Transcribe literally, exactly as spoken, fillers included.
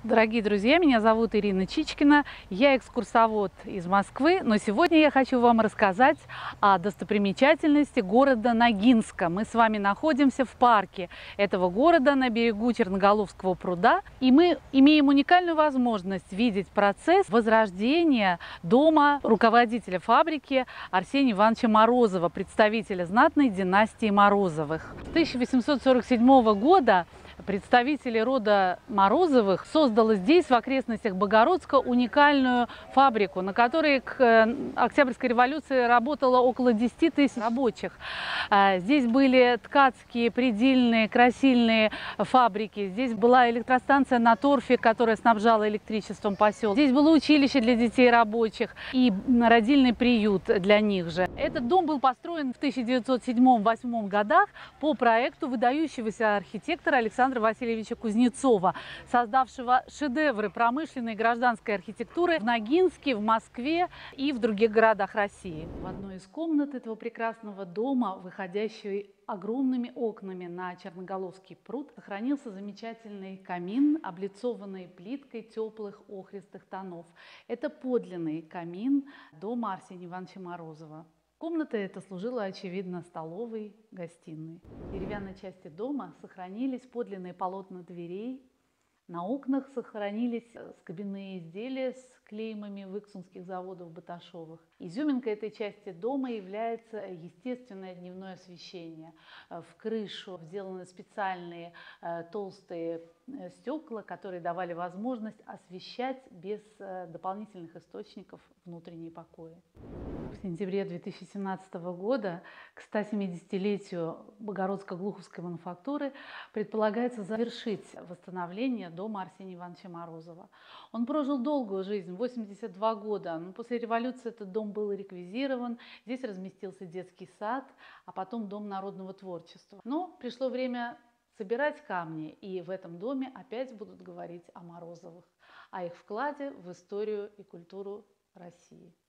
Дорогие друзья, меня зовут Ирина Чичкина, я экскурсовод из Москвы, но сегодня я хочу вам рассказать о достопримечательности города Ногинска. Мы с вами находимся в парке этого города на берегу Черноголовского пруда, и мы имеем уникальную возможность видеть процесс возрождения дома руководителя фабрики Арсения Ивановича Морозова, представителя знатной династии Морозовых. С тысяча восемьсот сорок седьмого года представители рода Морозовых создали здесь, в окрестностях Богородска, уникальную фабрику, на которой к Октябрьской революции работало около десяти тысяч рабочих. Здесь были ткацкие, предельные, красильные фабрики. Здесь была электростанция на торфе, которая снабжала электричеством поселок. Здесь было училище для детей рабочих и родильный приют для них же. Этот дом был построен в тысяча девятьсот седьмом — восьмом годах по проекту выдающегося архитектора Александра Васильевича Кузнецова, создавшего шедевры промышленной и гражданской архитектуры в Ногинске, в Москве и в других городах России. В одной из комнат этого прекрасного дома, выходящей огромными окнами на Черноголовский пруд, сохранился замечательный камин, облицованный плиткой теплых охристых тонов. Это подлинный камин дома Арсения Ивановича Морозова. Комната эта служила, очевидно, столовой, гостиной. В деревянной части дома сохранились подлинные полотна дверей. На окнах сохранились скобяные изделия с клеймами выксунских заводов Баташовых. Изюминкой этой части дома является естественное дневное освещение. В крышу сделаны специальные толстые стекла, которые давали возможность освещать без дополнительных источников внутренние покои. В сентябре две тысячи семнадцатого года к стосемидесятилетию Богородско-Глуховской мануфактуры предполагается завершить восстановление дома Арсения Ивановича Морозова. Он прожил долгую жизнь, восемьдесят два года. Но после революции этот дом был реквизирован, здесь разместился детский сад, а потом дом народного творчества. Но пришло время собирать камни, и в этом доме опять будут говорить о Морозовых, о их вкладе в историю и культуру России.